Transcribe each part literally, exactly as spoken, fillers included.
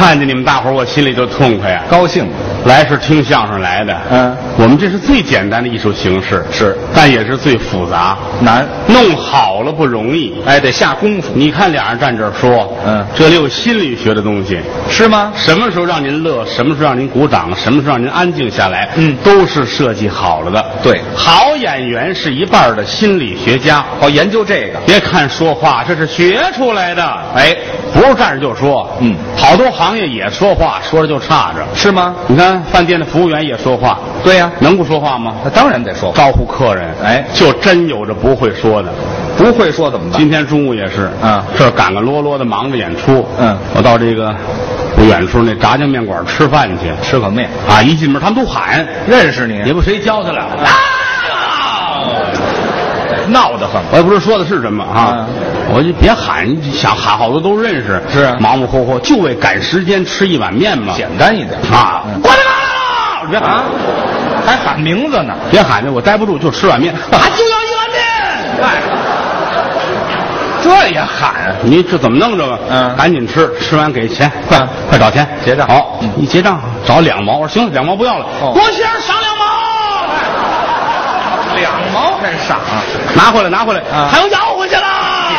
看见你们大伙儿，我心里就痛快呀， 高兴。 来是听相声来的， 嗯， 我们这是最简单的艺术形式， 是， 但也是最复杂难， 弄好了不容易， 哎，得下功夫。 你看俩人站这儿说， 嗯， 这里有心理学的东西， 是吗？ 什么时候让您乐，什么时候让您鼓掌，什么时候让您安静下来， 嗯， 都是设计好了的。 对， 好演员是一半的心理学家， 哦，研究这个。 别看说话，这是学出来的， 哎， 不是站着就说， 嗯， 好多行业也说话，说着就差着， 是吗？ 你看饭店的服务员也说话， 对呀、啊， 能不说话吗？ 那当然得说话， 招呼客人， 哎， 就真有着不会说的， 不会说怎么办？ 今天中午也是， 嗯， 这儿赶赶落落的忙着演出， 嗯， 我到这个不远处那炸酱面馆吃饭去， 吃口面啊，一进门他们都喊认识你， 也不谁教他了， 啊，闹得很， 我也不知道说的是什么啊。 嗯我就别喊，想喊好多都认识， 是啊， 忙忙活活就为赶时间吃一碗面嘛， 简单一点啊！ 嗯、 过来了，别喊、啊， 还喊名字呢， 别喊我待不住，就吃碗面，啊，就要一碗面， 哎，这也喊， 你这怎么弄这个？ 嗯， 赶紧吃，吃完给钱，快、 嗯、 快找钱结账。 好，嗯、一结账找两毛，我说行了，两毛不要了， 哦、 郭先生赏两毛， 两毛还赏， 拿回来拿回来， 啊、 还要要回去了。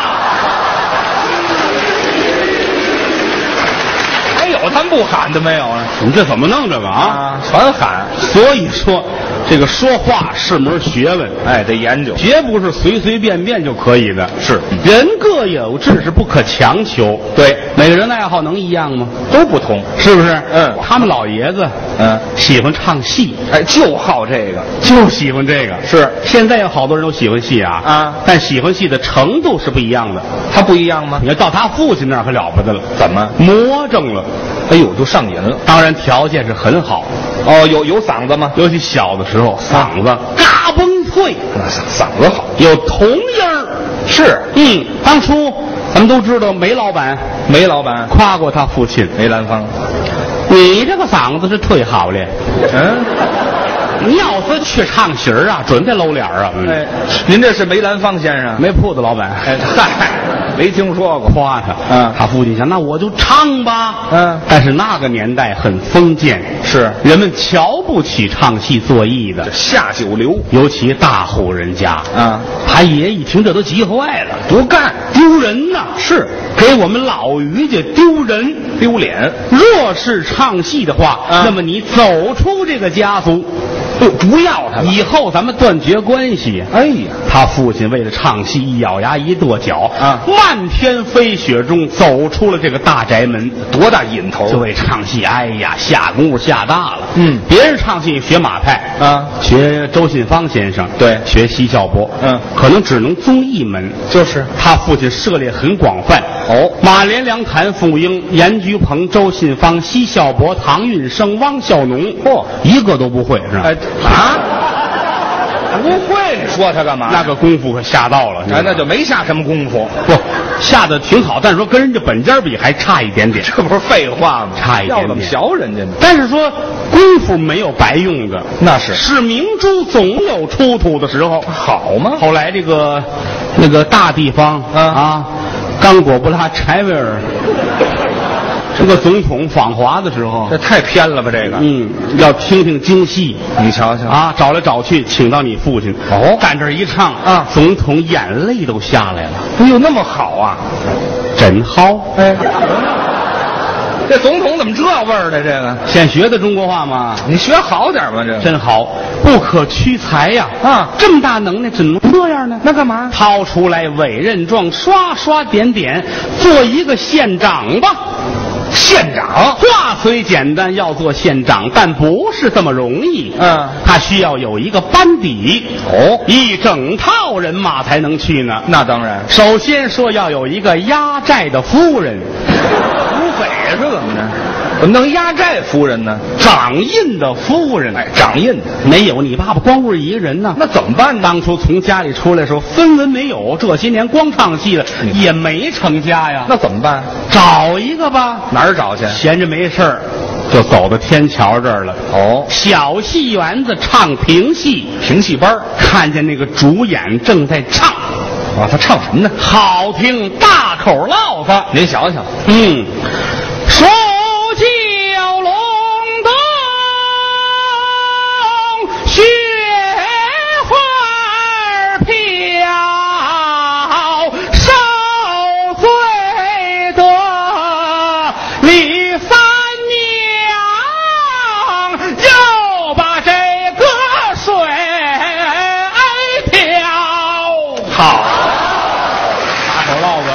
有他们不喊的没有啊？ 你这怎么弄这个啊？ 啊，全喊。 所以说，这个说话是门学问， 哎，得研究， 绝不是随随便便就可以的。 是， 人各有志，是不可强求。 对， 每个人的爱好能一样吗？ 都不同， 是不是？ 嗯， 他们老爷子， 嗯， 喜欢唱戏， 哎，就好这个， 就喜欢这个。 是， 现在有好多人都喜欢戏啊， 啊， 但喜欢戏的程度是不一样的。 他不一样吗？ 你要到他父亲那儿可了不得了， 怎么魔怔了？ 哎呦，就上瘾了。 当然条件是很好， 哦，有有嗓子吗？ 尤其小的时候，嗓子嘎嘣脆， 那嗓子好， 有童音儿。 是， 嗯，当初咱们都知道梅老板， 梅老板夸过他父亲梅兰芳， 你这个嗓子是忒好了。 嗯。 你要是去唱戏儿啊，准得露脸啊！嗯、 哎，您这是梅兰芳先生？ 没铺子老板。 哎，嗨，没听说过。 夸他， 嗯， 他父亲想，那我就唱吧。 嗯， 但是那个年代很封建， 是人们瞧不起唱戏做艺的， 下九流， 尤其大户人家。 啊， 他爷一听这都急坏了， 不干， 丢人呐！ 是给我们老于家丢人丢脸。 若是唱戏的话， 啊、 那么你走出这个家族。 不不要他了， 以后咱们断绝关系。 哎呀， 他父亲为了唱戏，一咬牙一跺脚啊， 漫天飞雪中走出了这个大宅门， 多大瘾头！ 就为唱戏，哎呀，下功夫下大了。 嗯， 别人唱戏学马派啊， 学周信芳先生， 对， 学奚孝伯， 嗯， 可能只能综艺门。 就是他父亲涉猎很广泛。 哦， 马连良、谭富英、严菊鹏、周信芳、奚孝伯、唐运生、汪孝农， 嚯， 一个都不会是吧？ 哎啊！不会，你说他干嘛？ 那个功夫可下到了， 哎，那就没下什么功夫。 不，下的挺好，但是说跟人家本家比还差一点点。 这不是废话吗？ 差一点点。 要怎么学人家呢？ 但是说功夫没有白用的， 那是是明珠总有出土的时候。 好吗？ 后来这个那个大地方啊啊，刚果布拉柴维尔。这个总统访华的时候， 这太偏了吧？这个， 嗯，要听听京戏， 你瞧瞧啊，找来找去，请到你父亲， 哦， 站这一唱啊， 总统眼泪都下来了。 哎呦，那么好啊， 真好！ 哎，这总统怎么这味儿的？这个现学的中国话吗？ 你学好点吧，这真好，不可屈才呀！ 啊， 这么大能耐，怎么这样呢？ 那干嘛？ 掏出来委任状，刷刷点点，做一个县长吧。 县长话虽简单，要做县长，但不是这么容易。 嗯， 他需要有一个班底哦， 一整套人马才能去呢。 那当然， 首先说要有一个压寨的夫人， 土匪是怎么着？怎么能压寨夫人呢？ 掌印的夫人， 哎，掌印的没有，你爸爸光棍一个人呢， 那怎么办呢？ 当初从家里出来的时候，分文没有，这些年光唱戏了，也没成家呀。 那怎么办？ 找一个吧。 哪儿找去？ 闲着没事儿，就走到天桥这儿了。 哦， 小戏园子唱评戏， 评戏班， 看见那个主演正在唱。 啊，他唱什么呢？ 好听，大口唠他。 您想想， 嗯，说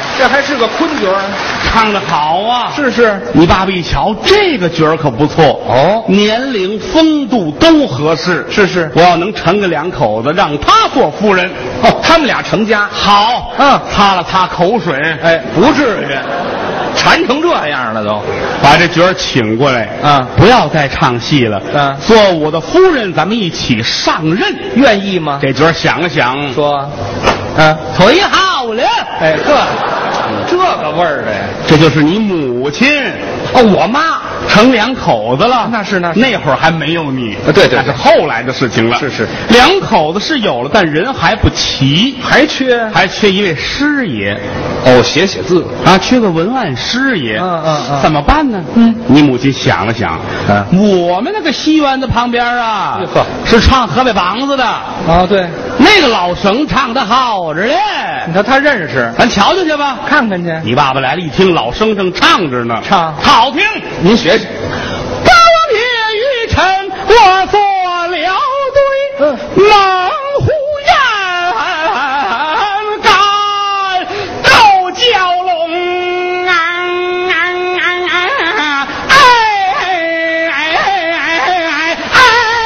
这还是个昆角儿， 唱得好啊！ 是是， 你爸爸一瞧，这个角儿可不错哦年龄、风度都合适。 是是我要能成个两口子，让他做夫人。 哦，他们俩成家， 好， 嗯擦了擦口水， 哎，不至于，馋成这样了都。 把这角儿请过来， 啊不要再唱戏了， 啊做我的夫人，咱们一起上任。 愿意吗？ 这角儿想了想， 说，嗯， 忒好了， 哎呵，这个味儿的呀。 这就是你母亲。 哦，我妈成两口子了， 那是那是那会儿还没有你， 啊对对对那是后来的事情了。 是是， 两口子是有了，但人还不齐， 还缺还缺一位师爷哦，写写字。 啊，缺个文案师爷。 嗯嗯嗯怎么办呢？ 嗯， 你母亲想了想， 嗯我们那个西园子旁边啊哟呵， 是唱河北梆子的， 哦，对， 那个老生唱的好着嘞， 你看他认识， 咱瞧瞧去吧。 看看去。 你爸爸来了，一听老生正唱着呢， 唱好听。 您学学。 八王爷于臣，我做了对，猛虎焰干斗蛟龙，哎哎哎哎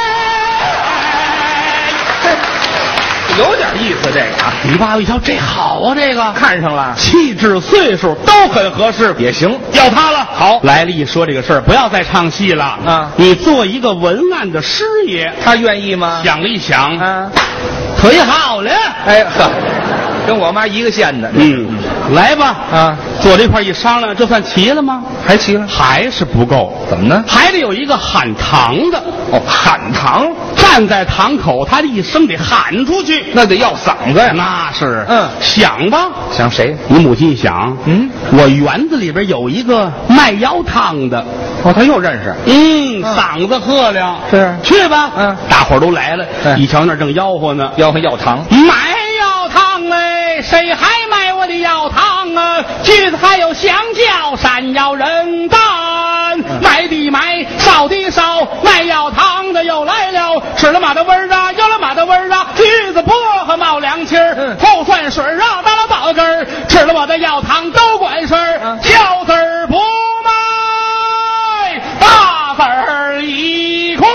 哎！ 有点意思，这个啊， 你爸爸一瞧，这好啊，这个看上了气质、岁数都很合适， 也行。 要他了。 好来了一说这个事儿，不要再唱戏了啊你做一个文案的师爷。 他愿意吗？ 想了一想， 啊， 忒好了， 哎呵，跟我妈一个县的。 嗯，来吧， 啊， 坐这块一商量，这算齐了吗？ 还齐了？ 还是不够， 怎么呢？ 还得有一个喊堂的， 哦，喊堂， 站在堂口，他的一声得喊出去， 那得要嗓子呀。 那是， 嗯想吧。 想谁？ 你母亲一想， 嗯， 我园子里边有一个卖腰汤的， 哦，他又认识。 嗯，嗓子赫亮， 是去吧， 嗯大伙儿都来了， 哎一瞧那儿正吆喝呢， 要要糖。 买药汤哎，谁还买我的药汤啊？橘子还有香蕉，山药人丹，买的买，烧的烧，卖药汤的又来了，吃了马的味儿啊，有了马的味儿啊，橘子薄荷冒凉气儿， 嗯头蒜水啊，打了宝根儿，吃了我的药汤都管事儿， 嗯小子儿不卖，大子儿一块。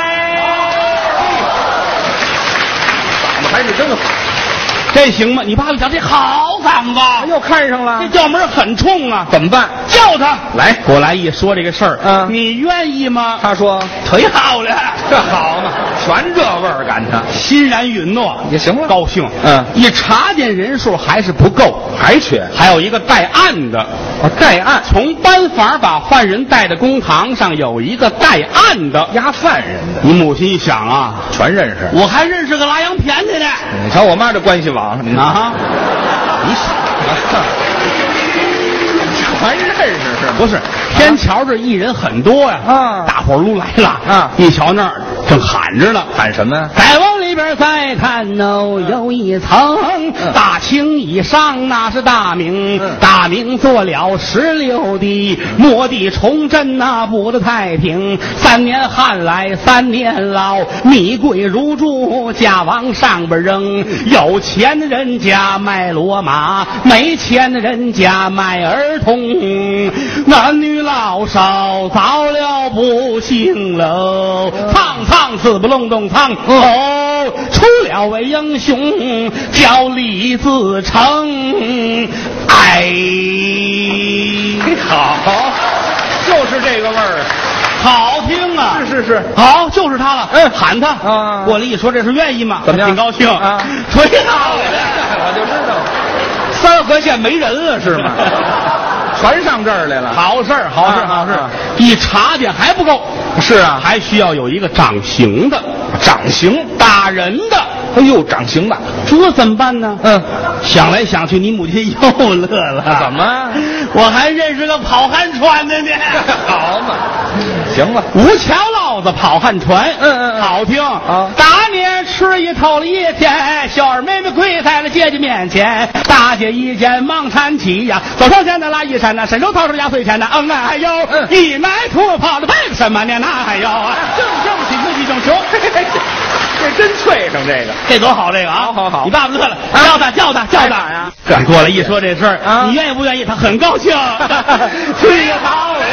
嗓子还是真好。 这行吗？你爸爸讲这好嗓子， 又看上了这，调门很冲啊！ 怎么办？ 叫他来过来一说这个事儿， 嗯你愿意吗？ 他说忒好了， 这好嘛，全这味儿赶上欣然允诺， 也行了。 高兴。 嗯一查见人数还是不够， 还缺还有一个带案的， 哦，带案从班房把犯人带到公堂上，有一个带案的。 押犯人的， 你母亲一想啊， 全认识。 我还认识个拉洋片的呢。 你瞧我妈这关系网，你啊，你想。 全认识是吗？ 不是，天桥这艺人很多呀， 啊大伙儿都来了啊一瞧那儿正喊着呢， 喊什么呀？ 再往里边再看哦，有一层大清以上，那是大明， 嗯大明做了十六的末地重振那补的太平，三年旱来三年涝，米贵如注，家往上边扔，有钱的人家卖骡马，没钱的人家卖儿童，男女老少遭了不幸喽，苍苍死不隆咚苍哦，出了位英雄叫李自成，哎， 好，就是这个味儿。 好听啊！ 是是是， 好，就是他了。 嗯喊他啊过来一说，这是愿意吗？ 怎么样挺高兴啊忒好了。 我就知道，三河县没人了是吗？全上这儿来了。 好事儿，好事儿， 啊好事儿啊！ 一查见还不够， 是啊， 还需要有一个掌刑的、 掌刑。 打人的。 哎呦，掌刑的， 这怎么办呢？ 嗯， 想来想去，你母亲又乐了。 怎么？ 我还认识个跑旱船的呢。 好嘛，行了。 吴桥烙子跑旱船， 嗯嗯嗯好听啊打你爷吃一透了一天，小二妹妹跪在了姐姐面前，大姐一见忙搀起呀，走上前的拉一扇呐，伸手掏出压岁钱呐，嗯啊还有、嗯、一买土炮的背个什么呢？那还有啊，正正喜庆喜正穷， 这真脆上这个， 这多好这个啊！ 好好好， 你爸爸乐了，叫他叫他叫他呀！ 赶过来一说这事儿、啊，你愿意不愿意？他很高兴，去呀好呀！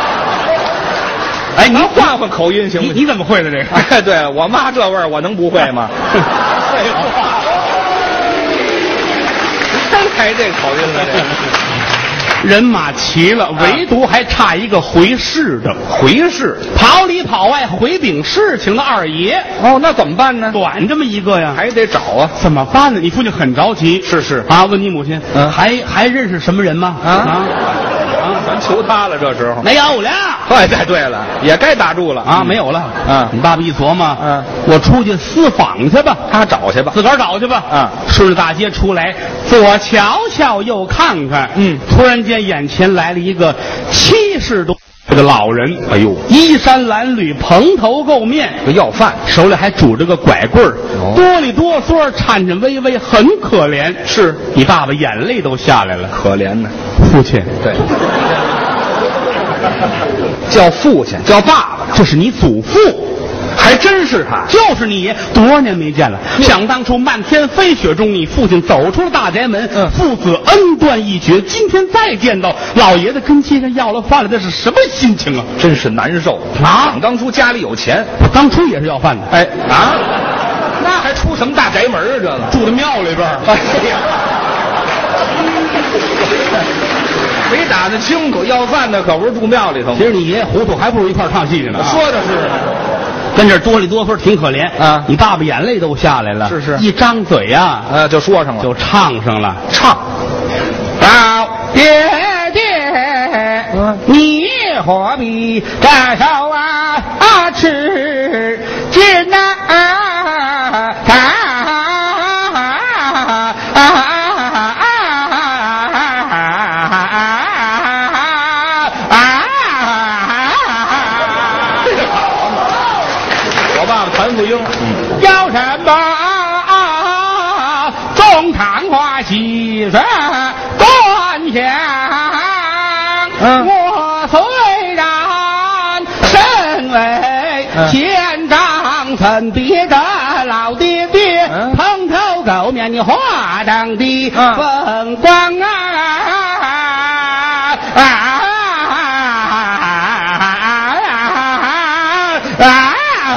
哎，您换换口音行不行？ 你你怎么会的这个？ 哎，对我妈这味儿，我能不会吗？废话，真来这口音了，这人马齐了，唯独还差一个回事的。 回事， 跑里跑外回禀事情的二爷。 哦，那怎么办呢？ 短这么一个呀， 还得找啊。 怎么办呢？你父亲很着急。 是是啊，问你母亲， 嗯， 还还认识什么人吗？ 啊啊。咱求他了，这时候没有了。 哎，对对了，也该打住了啊， 嗯、 没有了。 嗯， 你爸爸一琢磨， 嗯， 我出去私访去吧， 他找去吧， 自个儿找去吧。 嗯， 顺着大街出来，左瞧瞧，右看看， 嗯， 突然间眼前来了一个七十多岁的老人。 哎呦， 衣衫褴褛，蓬头垢面， 个要饭， 手里还拄着个拐棍儿， 哦、 哆里哆嗦，颤颤巍巍，很可怜。 是你爸爸眼泪都下来了， 可怜呢。 父亲， 对。叫父亲，叫爸爸， 这是你祖父， 还真是他， 就是你，多少年没见了。想当初漫天飞雪中，你父亲走出了大宅门， 嗯， 父子恩断义绝。今天再见到老爷子跟街上要了饭了，这是什么心情啊？ 真是难受啊！ 想当初家里有钱， 我当初也是要饭的。 哎啊，那还出什么大宅门啊？这个住在庙里边。 哎呀。没打得清楚，要饭的可不是住庙里头吗？ 其实你爷爷糊涂，还不如一块唱戏去呢。 说的是， 跟这哆里哆嗦，挺可怜啊。 你爸爸眼泪都下来了， 是是， 一张嘴呀、 啊，呃，就说上了， 就唱上了， 唱。 老爹爹，嗯、你何必这手啊啊吃紧呐啊啊啊！有什么中堂花喜事端详？嗯，我虽然身为县长，怎比得老爹爹蓬头垢面，你花灯的风光啊！啊啊！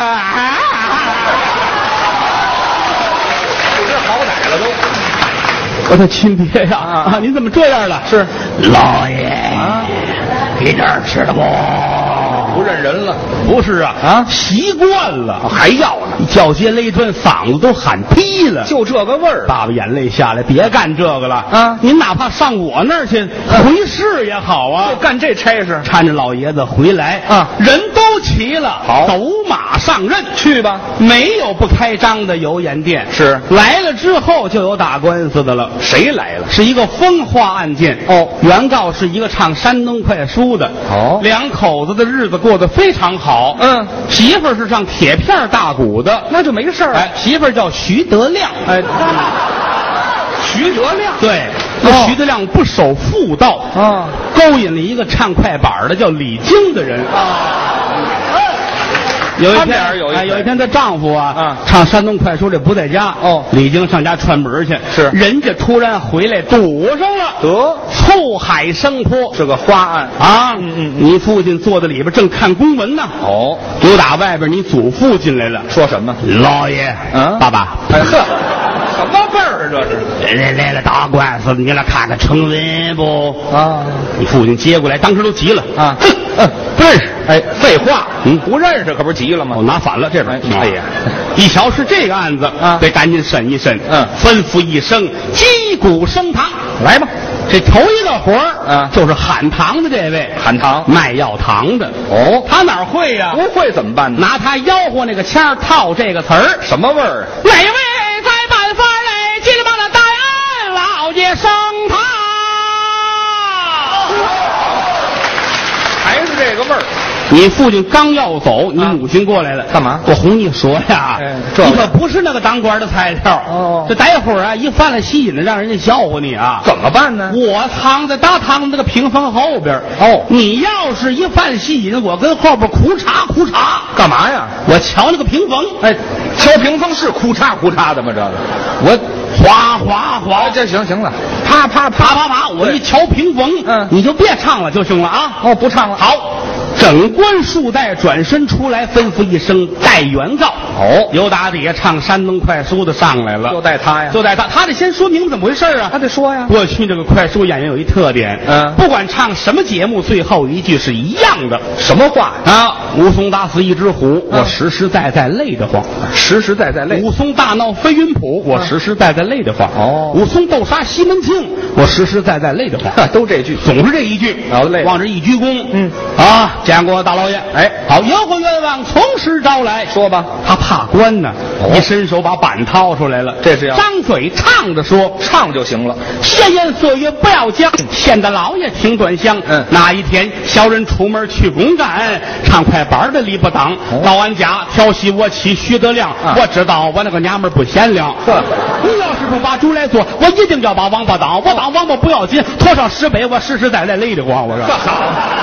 我的亲爹呀！啊，啊您怎么这样了？ 是老爷啊，给点儿吃的不？ 不认人了？ 不是啊啊，习惯了，还要呢。叫街勒砖，嗓子都喊劈了， 就这个味儿。 爸爸眼泪下来，别干这个了啊！ 您哪怕上我那儿去回事也好啊， 就干这差事。 搀着老爷子回来啊， 人都齐了， 好， 走马上任去吧。 没有不开张的油盐店， 是来了之后就有打官司的了。 谁来了？ 是一个风化案件哦。 原告是一个唱山东快书的哦， 两口子的日子过得非常好。 嗯， 媳妇儿是唱铁片大鼓的， 那就没事儿。 哎，媳妇儿叫徐德亮。 哎，徐德亮。 对，那、哦、徐德亮不守妇道啊， 勾引了一个唱快板的叫李菁的人啊。 有一天， 有一哎，有一天她丈夫啊， 啊唱山东快书这不在家哦， 李菁上家串门去， 是人家突然回来堵上了， 得醋海生泼， 是个花案啊。 嗯嗯， 你父亲坐在里边正看公文呢， 哦， 有打外边你祖父进来了， 说什么？ 老爷， 嗯， 爸爸， 哎呵，什么味儿啊这是？ 来来了打官司，你来看看成文不？ 啊， 你父亲接过来，当时都急了啊， 嗯，不认识。 哎，废话， 嗯， 不认识可不是急了吗？ 我拿反了这边。 哎呀， 一瞧是这个案子啊， 得赶紧审一审。 嗯， 吩咐一声击鼓升堂， 来吧。 这头一个活儿啊， 就是喊堂的这位， 喊堂卖药糖的。 哦， 他哪会呀？ 不会怎么办呢？ 拿他吆喝那个腔儿套这个词儿， 什么味儿啊？ 哪位在办法嘞？急着帮他大人老爷升堂， 还是这个味儿。 你父亲刚要走，你母亲过来了， 干嘛？ 我哄你说呀， 哎这你可不是那个当官的材料。 哦这待会儿啊，一犯了戏瘾了，让人家笑话你啊。 怎么办呢？ 我藏在大堂那个屏风后边。 哦你要是一犯戏瘾，我跟后边哭嚓哭嚓。 干嘛呀？ 我瞧那个屏风， 哎，敲屏风是哭嚓哭嚓的吗？这个， 我哗哗哗啊，，这行行了，啪啪啪啪， 啪啪，我一瞧屏风， 嗯你就别唱了就行了啊。 哦，不唱了。 好，整官束带转身出来，吩咐一声带原告。 哦由打底下唱山东快书的上来了， 就带他呀， 就带他，他得先说明怎么回事啊。 他得说呀。 过去这个快书演员有一特点， 嗯不管唱什么节目，最后一句是一样的什么话？ 啊。武松打死一只虎， 嗯我实实在在累得慌。 实实在在累。 武松大闹飞云浦，我实实在在累得慌。 哦武松斗杀西门庆，我实实在在累得慌。 都这句。 总是这一句， 好累往这一鞠躬， 嗯啊，见过大老爷， 哎好，有何愿望，从实招来。 说吧。 他怕关呢， 哦一伸手把板掏出来了， 这是要张嘴唱着说。 唱就行了。 闲言碎语不要讲，显得老爷听端详。 嗯那一天小人出门去公干，唱快板的理不当。 哦到俺家调戏我妻徐德亮， 啊我知道我那个娘们儿不贤良。 呵你要是不把主来做，我一定要把王八当。我当王八不要紧，拖上十杯，我实实在在累得慌。我说， 好，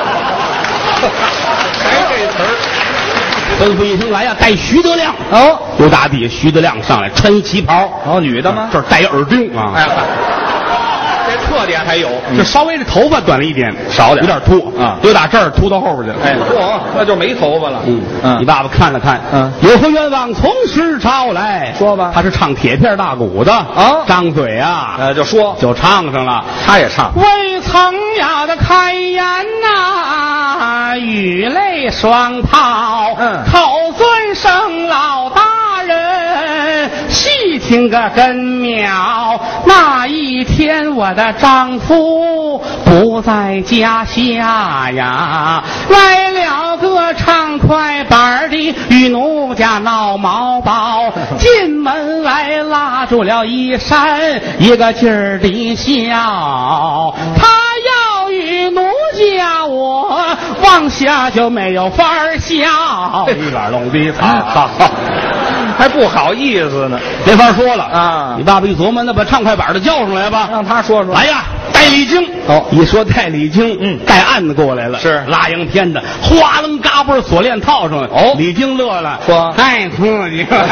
还这词儿。 吩咐一声来呀，带徐德亮。 哦， 由大地徐德亮上来，穿一旗袍， 哦，女的吗？ 这儿戴一耳钉啊。 哎，这特点还有。 这稍微这头发短了一点， 少点有点秃啊由打这儿秃到后边去了。 哎，嚯，那就没头发了。 嗯嗯你爸爸看了看， 嗯有何愿望，从实招来。 说吧他是唱铁片大鼓的啊张嘴啊， 呃，就说就唱上了。 他也唱。 未曾呀的开言呐、雨泪双抛， 嗯口尊声老大人，细听个根苗。那一天我的丈夫不在家下呀，来了个唱快板的与奴家闹毛包，进门来拉住了衣衫，一个劲儿的笑。他要与奴家我往下就没有法儿笑，一边弄的草， 还不好意思呢。 没法说了啊你爸爸一琢磨，那把唱快板的叫上来吧。 让他说说。 来呀，带礼经。 哦一说带礼经， 嗯带案子过来了， 是拉洋片的，哗楞嘎嘣锁链套上了。 哦李经乐了， 说太刺激了。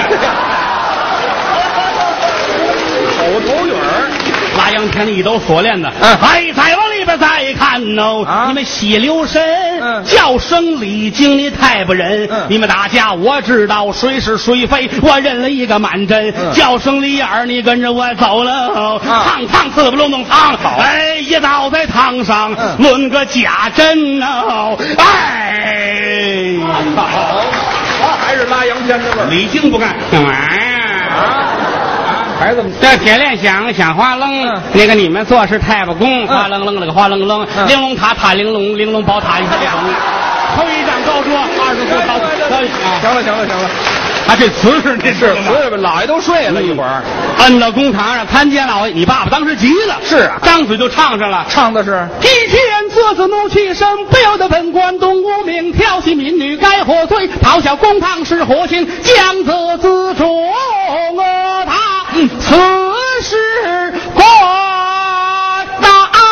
口头语儿。 拉洋片的一抖锁链的， 嗯哎，再往里边再看哦， 啊你们细留神， 嗯叫声李经你太不仁， 嗯你们打架我知道谁是谁非，我认了一个满针， 嗯叫声李二你跟着我走了， 啊趟趟刺不隆咚趟， 好哎，一倒在堂上， 嗯论个假真哦，哎， 好，还是拉洋片的味儿。 李经不干，干嘛呀？ 孩子们。 这铁链响响哗楞， 嗯那个你们做事太不公，哗楞楞那个哗楞楞， 嗯玲珑塔塔玲珑，玲珑宝塔一下亮，头一丈高桌，二十四高可以啊！ 行了行了行了， 啊，这瓷实这是吗？ 所以老爷都睡了一会儿。 摁到公堂上，看见老爷，你爸爸当时急了， 是啊张嘴就唱上了。 唱的是一天自自怒气生，不由得本官动无名，调戏民女该获罪，咆哮公堂是火刑，将责自重呃他，嗯此事官大。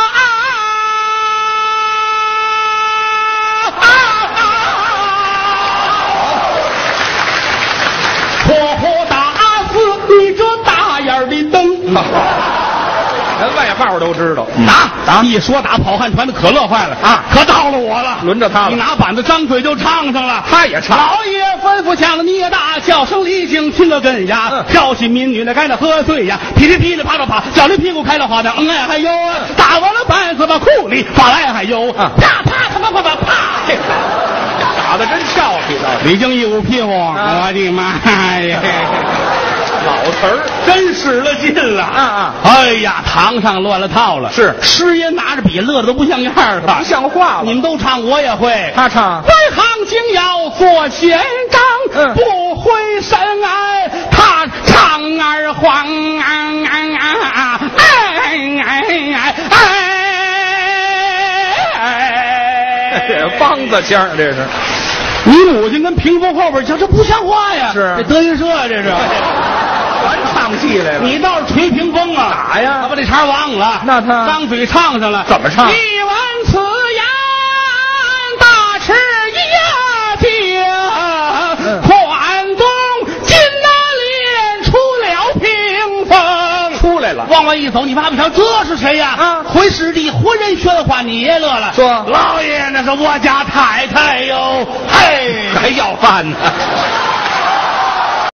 活活打死你这大眼儿的灯！ 人外号都知道。 打打！一说打，跑汉传的可乐坏了啊可到了我了， 轮着他了你拿板子张嘴就唱上了， 他也唱。 老爷吩咐响了你也大，叫声李经听个根呀， 嗯调戏民女那该那喝醉呀，噼里噼里啪啦啪，叫你屁股开了花的，嗯哎还有啊，打完了板子把裤里发来还有， 啊啪啪啪啪啪啪啪。 打的真俏皮的。 李经一捂屁股， 啊我的妈呀！ 老词儿。 真使了劲了啊啊哎呀，堂上乱了套了， 是师爷拿着笔乐的都不像样儿了， 不像话了你们都唱，我也会。 他唱外行竟要做县长， 嗯不回身哎，他唱儿晃啊啊啊，哎哎哎哎哎， 梆子腔儿这是。 你母亲跟屏风后边讲，这不像话呀！ 是这德云社这是。 全唱戏来了。 你倒是吹屏风啊！ 哪呀他把这茬忘了。 那他张嘴唱上了。 怎么唱？ 一闻此言，大吃一惊。 嗯款东金那脸出了屏风， 出来了。 往外一走，你妈妈瞧，这是谁呀？ 啊回师弟活人喧哗，你也乐了。 说老爷那是我家太太哟，嘿， 还要饭呢。